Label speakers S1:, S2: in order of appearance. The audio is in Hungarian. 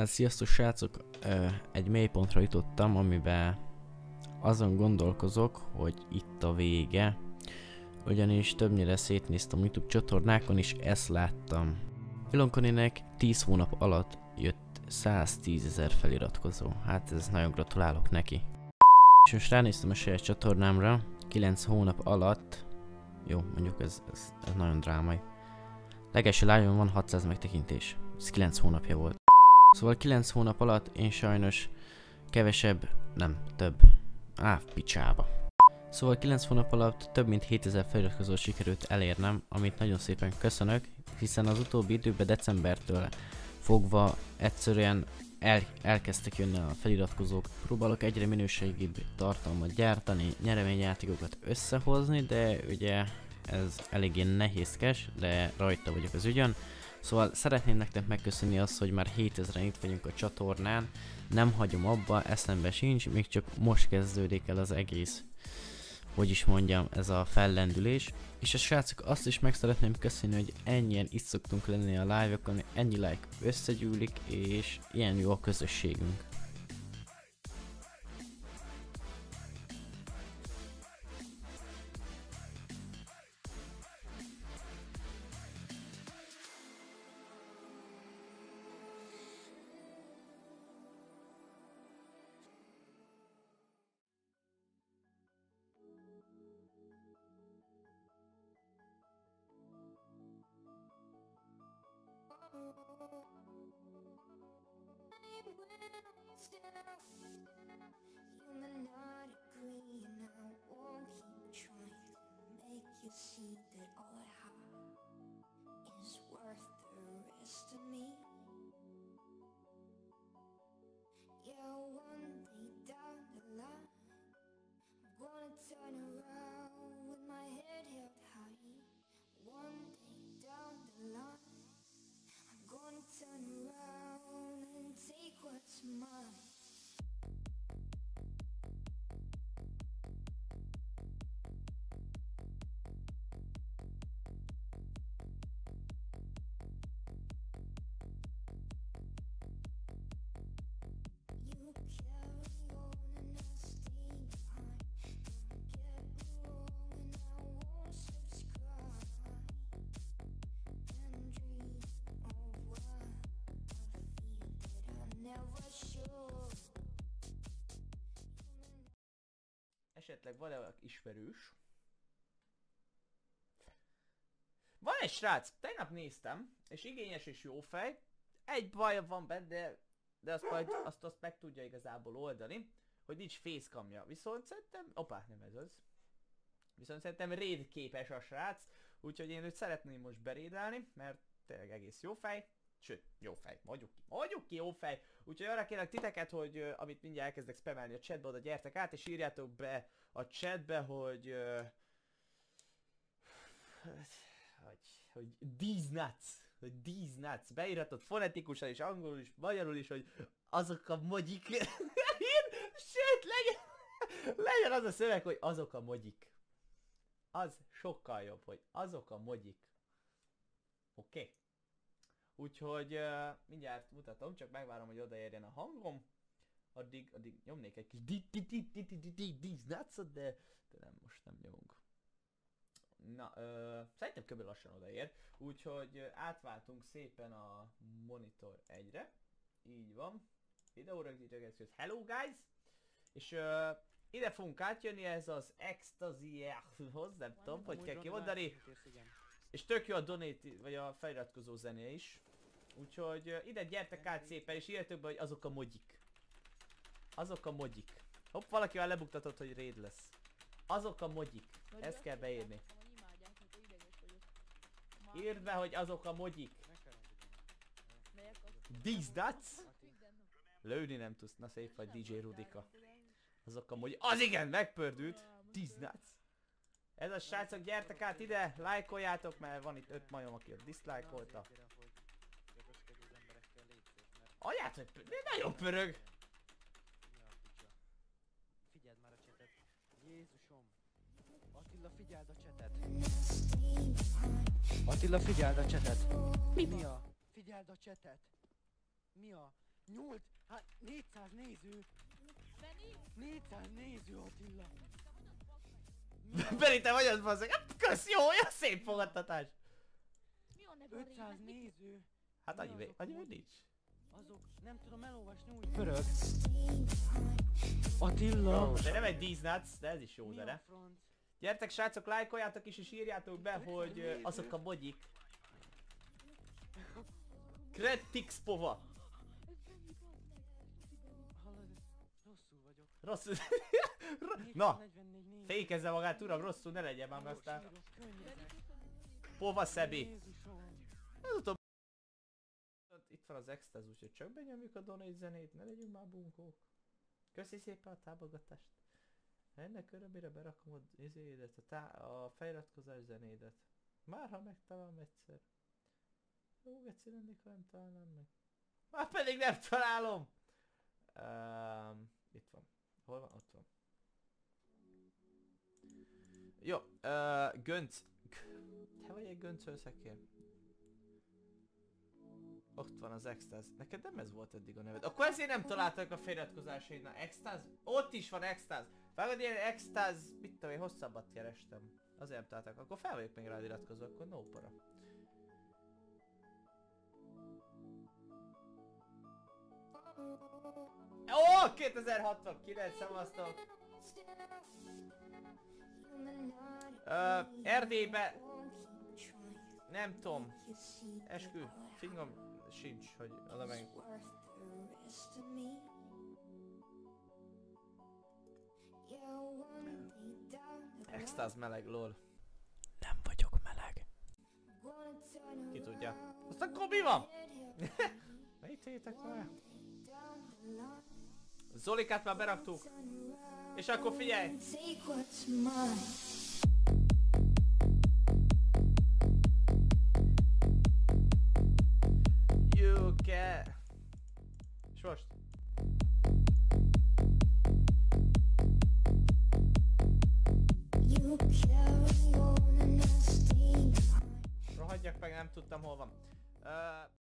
S1: Sziasztok srácok! Egy mélypontra jutottam, amiben azon gondolkozok, hogy itt a vége. Ugyanis többnyire szétnéztem YouTube csatornákon, és ezt láttam. Vilonkoninek 10 hónap alatt jött 110 000 feliratkozó. Hát ez nagyon gratulálok neki. És most ránéztem a saját csatornámra, 9 hónap alatt, jó, mondjuk ez nagyon drámai. Legelső live-on van 600 megtekintés, ez 9 hónapja volt. Szóval 9 hónap alatt én sajnos kevesebb, nem, több. Picsába. Szóval 9 hónap alatt több mint 7000 feliratkozót sikerült elérnem, amit nagyon szépen köszönök, hiszen az utóbbi időben decembertől fogva egyszerűen elkezdtek jönni a feliratkozók. Próbálok egyre minőségibb tartalmat gyártani, nyereményjátékokat összehozni, de ugye ez eléggé nehézkes, de rajta vagyok az ügyön. Szóval szeretném nektek megköszönni azt, hogy már 7000-en itt vagyunk a csatornán, nem hagyom abba, eszembe sincs, még csak most kezdődik el az egész, hogy is mondjam, ez a fellendülés. És a srácok, azt is meg szeretném köszönni, hogy ennyien itt szoktunk lenni a live-okon, ennyi like összegyűlik, és ilyen jó a közösségünk.
S2: You may not agree, and I won't keep trying to make you see that all I have is worth the rest of me. Yeah, one day down the line, I'm gonna turn around with my head held high. One day down the line, I'm gonna turn around and take what's mine. You carry on and I stay behind. Don't get me wrong and I won't subscribe and dream of what I feel that I never should.
S3: Esetleg van-e ismerős? Van egy srác, tegnap néztem, és igényes és jó fej. Egy baja van benne, de azt majd azt meg tudja igazából oldani, hogy nincs facecamja. Viszont szerintem, nem ez az. Viszont szerintem raid képes a srác, úgyhogy én őt szeretném most berédelni, mert tényleg egész jó fej. Sőt, jó fej, mondjuk ki jó fej. Úgyhogy arra kérlek titeket, hogy amit mindjárt elkezdek spamelni a chatbe, oda gyertek át, és írjátok be a chatbe, hogy these nuts, hogy these nuts, beírhatod fonetikusan is, angolul is, magyarul is, hogy azok a mogyik. Sőt, legyen az a szöveg, hogy azok a mogyik. Az sokkal jobb, hogy azok a mogyik. Oké? Úgyhogy mindjárt mutatom, csak megvárom, hogy odaérjen a hangom. Addig nyomnék egy kis these nuts-ot, de nem, most nem nyomunk. Na, szerintem kb. Lassan odaér, úgyhogy átváltunk szépen a monitor 1-re. Így van. Videórögzítőket, hello guys! És ide fogunk átjönni ez az Ecstasy-hoz, nem tudom, hogy kell kimondani. És tök jó a donate, vagy a feliratkozó zené is. Úgyhogy ide gyertek át szépen, és írjátok be, hogy azok a mogyik. Azok a mogyik. Hopp, valakivel lebuktatott, hogy raid lesz. Azok a mogyik. Ezt kell beírni. Írd be, hogy azok a mogyik. These nuts? Lőni nem tudsz, na szép vagy DJ Rudika. Azok a mogyik. Az igen, megpördült. These nuts. Ez a srácok, gyertek át ide, lájkoljátok, mert van itt 5 majom, aki ott diszlájkolta. Anyát, hogy nagyon pörög.
S4: Figyeld már a csetet. Jézusom. Attila, figyeld a csetet. Attila, figyeld a csetet. Mi a? Figyeld a csetet. Mi a? 8, hát 400 néző. 400 néző, Attila.
S3: Beri, te vagy az bazzeg. Hát kösz, jó, szép fogadtatás.
S4: 500 néző.
S3: Hát
S4: Mi
S3: annyi
S4: azok
S3: még
S4: amúgy?
S3: nincs.
S4: Azok, nem tudom elolvasni úgy. Pörög. Attila.
S3: Jó, de nem egy díznác, de ez is jó
S4: Mi a
S3: zene.
S4: franc?
S3: Gyertek srácok, lájkoljátok is és írjátok be, hogy azok a mogyik. Kretix pova.
S4: Hallod, rosszul vagyok.
S3: Rossz. Na,
S4: 444 néző.
S3: fékezze magát, uram, rosszul ne legyen már, mert aztán
S4: Sírok, könnyezek.
S3: pova szebi.
S4: Jézusom.
S3: Ezután... Itt van az extaz, úgyhogy csak benyomjuk a donate zenét, ne legyünk már bunkók. Köszi szépen a támogatást. Ennek örömére berakom az izédet, a feliratkozás zenédet. Már ha megtalálom egyszer. Jó, geci lennék, ha nem találnám meg. Már pedig nem találom! Itt van. Hol van? Ott van. Jó, Gönc. Te vagy egy göncölszekér? Ott van az extáz. Neked nem ez volt eddig a neved. Akkor ezért nem találtak a feliratkozásaidnál. Extáz? Ott is van extáz. Vágod, ilyen extáz, mit tudom én, hosszabbat kerestem. Azért nem találtak. Akkor fel vagyok még rád iratkozva, akkor no para. Ó, 2069, szavaztok! Erdélybe... Nem tudom. Eskü, fingom sincs, hogy oda meg... Extáz meleg, lol.
S1: Nem vagyok meleg.
S3: Ki tudja. Azt akkor mi van? Ne ítéljetek már. Zolikát már beraktuk. És akkor figyelj!
S2: Take what's mine.
S3: You can... És most?
S2: You carry on and I stay behind.
S3: Rohadjak meg, nem tudtam hol van.